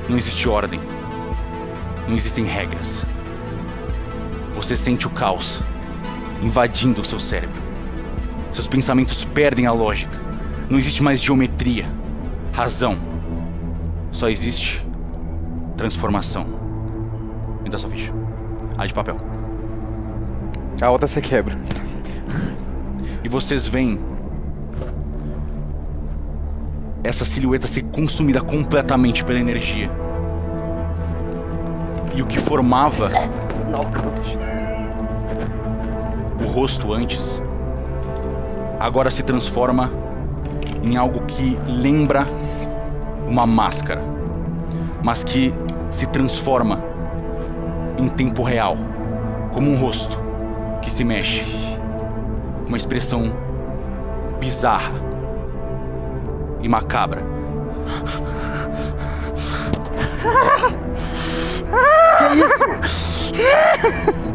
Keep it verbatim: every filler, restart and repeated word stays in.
Não existe ordem. Não existem regras. Você sente o caos invadindo o seu cérebro. Seus pensamentos perdem a lógica. Não existe mais geometria, razão. Só existe transformação. Me dá sua ficha. A de papel. A outra você quebra. E vocês veem essa silhueta ser consumida completamente pela energia. E o que formava o rosto antes, agora se transforma em algo que lembra uma máscara, mas que se transforma em tempo real, como um rosto que se mexe, uma expressão bizarra e macabra. Que isso?